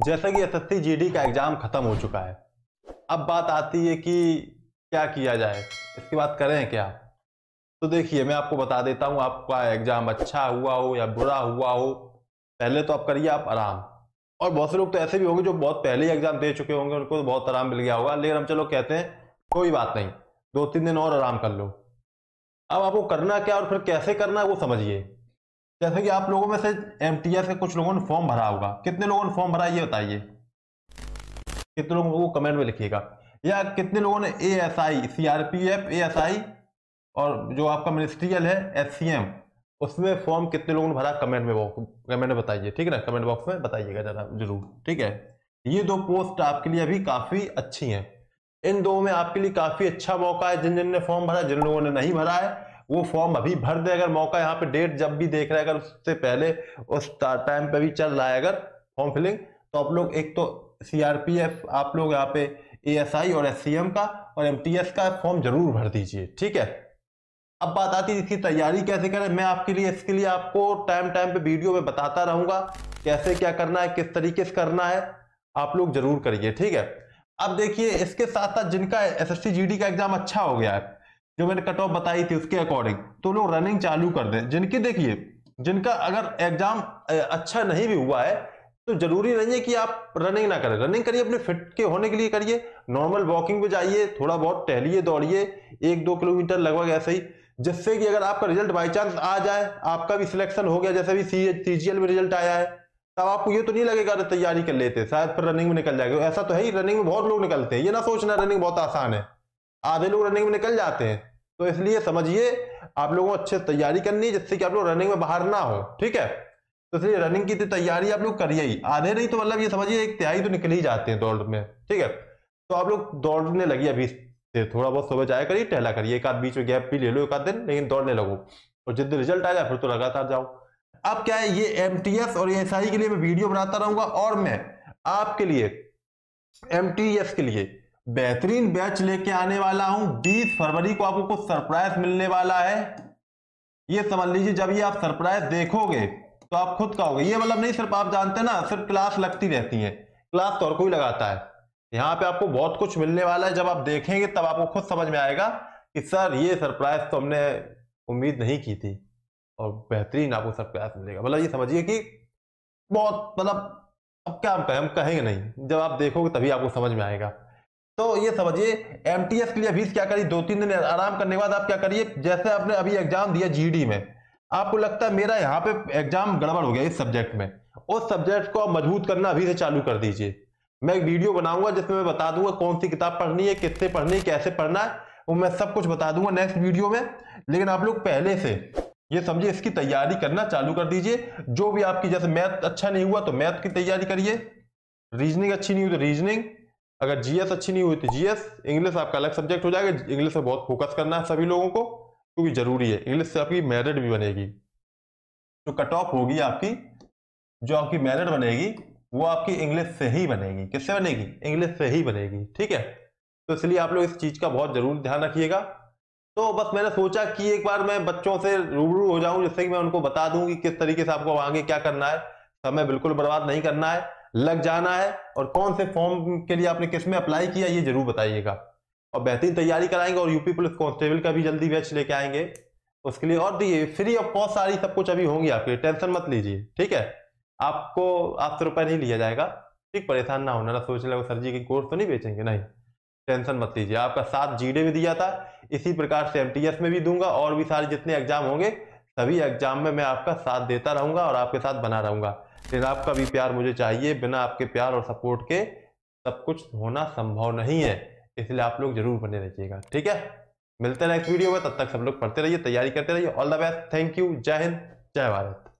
जैसा कि SSC GD का एग्जाम खत्म हो चुका है, अब बात आती है कि क्या किया जाए, इसकी बात करें क्या। तो देखिए मैं आपको बता देता हूं, आपका एग्जाम अच्छा हुआ हो या बुरा हुआ हो, पहले तो आप करिए आप आराम। और बहुत से लोग तो ऐसे भी होंगे जो बहुत पहले ही एग्जाम दे चुके होंगे, उनको तो बहुत आराम मिल गया होगा, लेकिन हम चलो कहते हैं कोई बात नहीं, 2-3 दिन और आराम कर लो। अब आपको करना क्या और फिर कैसे करना है वो समझिए। जैसे कि आप लोगों में से एमटीएस के कुछ लोगों ने फॉर्म भरा होगा, कितने लोगों ने फॉर्म भरा ये बताइए, कितने लोगों को कमेंट में लिखिएगा। या कितने लोगों ने एएसआई, सीआरपीएफ, एएसआई और जो आपका मिनिस्ट्रियल है एससीएम, उसमें फॉर्म कितने लोगों ने भरा कमेंट में बताइए, ठीक है ना, कमेंट बॉक्स में बताइएगा जरा जरूर, ठीक है। ये 2 पोस्ट आपके लिए अभी काफी अच्छी हैं, इन 2 में आपके लिए काफी अच्छा मौका है। जिन जिन ने फॉर्म भरा, जिन लोगों ने नहीं भरा है वो फॉर्म अभी भर दे। अगर मौका यहाँ पे डेट जब भी देख रहे हैं, अगर उससे पहले उस टाइम पे भी चल रहा है अगर फॉर्म फिलिंग, तो आप लोग एक तो सीआरपीएफ, आप लोग यहाँ पे एएसआई और एससीएम का और एमटीएस का फॉर्म जरूर भर दीजिए, ठीक है। अब बात आती है इसकी तैयारी कैसे करें। मैं आपके लिए इसके लिए आपको टाइम टाइम पे वीडियो में बताता रहूंगा कैसे क्या करना है, किस तरीके से करना है, आप लोग जरूर करिए, ठीक है। अब देखिए इसके साथ साथ जिनका एसएससी जीडी का एग्जाम अच्छा हो गया है, जो मैंने कट ऑफ बताई थी उसके अकॉर्डिंग, तो लोग रनिंग चालू कर दें। जिनकी देखिए, जिनका अगर एग्जाम अच्छा नहीं भी हुआ है तो जरूरी नहीं है कि आप रनिंग ना करें, रनिंग करिए, अपने फिट के होने के लिए करिए, नॉर्मल वॉकिंग पे जाइए, थोड़ा बहुत टहलिए, दौड़िए 1-2 किलोमीटर लगभग ऐसे ही, जिससे कि अगर आपका रिजल्ट बाई चांस आ जाए, आपका भी सिलेक्शन हो गया, जैसे भी सीजीएल में रिजल्ट आया है, तब आपको ये तो नहीं लगेगा अरे तैयारी कर लेते शायद फिर रनिंग में निकल जाएगा। ऐसा तो है ही, रनिंग में बहुत लोग निकलते हैं, ये ना सोचना रनिंग बहुत आसान है, आधे लोग रनिंग में निकल जाते हैं। तो इसलिए समझिए आप लोगों को अच्छे से तैयारी करनी है, जिससे कि आप लोग रनिंग में बाहर ना हो, ठीक है। तो इसलिए रनिंग की तो तैयारी आप लोग करिए ही, आधे नहीं तो मतलब ये समझिए 1/3 तो निकल ही जाते हैं दौड़ में, ठीक है। तो आप लोग दौड़ने लगिए अभी से, थोड़ा बहुत सुबह जाया करिए, टहला करिए, एक आध बीच में गैप भी ले लो एक आध दिन, लेकिन दौड़ने लगो, और जिस दिन रिजल्ट आ जाए फिर तो लगातार जाओ। अब क्या है, ये एमटीएस और एएसआई के लिए मैं वीडियो बनाता रहूंगा, और मैं आपके लिए एमटीएस के लिए बेहतरीन बैच लेके आने वाला हूं। 20 फरवरी को आपको कुछ सरप्राइज मिलने वाला है, ये समझ लीजिए। जब ये आप सरप्राइज देखोगे तो आप खुद कहोगे, ये मतलब नहीं सिर्फ आप जानते हैं ना, सिर्फ क्लास लगती रहती है, क्लास तो और कोई लगाता है, यहाँ पे आपको बहुत कुछ मिलने वाला है। जब आप देखेंगे तब आपको खुद समझ में आएगा कि सर ये सरप्राइज तो हमने उम्मीद नहीं की थी, और बेहतरीन आपको सरप्राइज मिलेगा। मतलब ये समझिए कि बहुत, मतलब अब क्या हम कहें, हम कहेंगे नहीं, जब आप देखोगे तभी आपको समझ में आएगा। तो ये समझिए एमटीएस के लिए अभी क्या करिए, 2-3 दिन आराम करने के बाद आप क्या करिए, जैसे आपने अभी एग्जाम दिया जीडी में, आपको लगता है मेरा यहाँ पे एग्जाम गड़बड़ हो गया इस सब्जेक्ट में, उस सब्जेक्ट को आप मजबूत करना अभी से चालू कर दीजिए। मैं एक वीडियो बनाऊंगा जिसमें मैं बता दूंगा कौन सी किताब पढ़नी है, कितने पढ़नी है, कैसे पढ़ना है, वो मैं सब कुछ बता दूंगा नेक्स्ट वीडियो में। लेकिन आप लोग पहले से ये समझिए इसकी तैयारी करना चालू कर दीजिए। जो भी आपकी, जैसे मैथ अच्छा नहीं हुआ तो मैथ की तैयारी करिए, रीजनिंग अच्छी नहीं हुई तो रीजनिंग, अगर जीएस अच्छी नहीं हुई तो जीएस, इंग्लिश आपका अलग सब्जेक्ट हो जाएगा, इंग्लिश में बहुत फोकस करना है सभी लोगों को, क्योंकि जरूरी है, इंग्लिश से आपकी मेरिट भी बनेगी। जो कट ऑफ होगी आपकी, जो आपकी मेरिट बनेगी वो आपकी इंग्लिश से ही बनेगी। किससे बनेगी? इंग्लिश से ही बनेगी, ठीक है। तो इसलिए आप लोग इस चीज का बहुत जरूर ध्यान रखिएगा। तो बस मैंने सोचा कि एक बार मैं बच्चों से रूबरू हो जाऊं, जिससे कि मैं उनको बता दूं कि किस तरीके से आपको आगे क्या करना है। समय बिल्कुल बर्बाद नहीं करना है, लग जाना है, और कौन से फॉर्म के लिए आपने किस में अप्लाई किया ये जरूर बताइएगा। और बेहतरीन तैयारी कराएंगे, और यूपी पुलिस कांस्टेबल का भी जल्दी बैच लेके आएंगे उसके लिए। और दिए फ्री ऑफ कॉस्ट सारी सब कुछ अभी होंगी आपके, टेंशन मत लीजिए, ठीक है। आपको आपसे रुपए नहीं लिया जाएगा, ठीक, परेशान ना होना, ना सोच लगे सर जी की कोर्स तो नहीं बेचेंगे, नहीं, टेंशन मत लीजिए। आपका साथ जीडे में दिया था, इसी प्रकार से एमटीएस में भी दूंगा, और भी सारे जितने एग्जाम होंगे सभी एग्जाम में मैं आपका साथ देता रहूंगा और आपके साथ बना रहूंगा। लेकिन आपका भी प्यार मुझे चाहिए, बिना आपके प्यार और सपोर्ट के सब कुछ होना संभव नहीं है, इसलिए आप लोग जरूर बने रहिएगा, ठीक है। मिलते हैं नेक्स्ट वीडियो में, तब तक सब लोग पढ़ते रहिए, तैयारी करते रहिए। All the best, thank you, जय हिंद, जय भारत।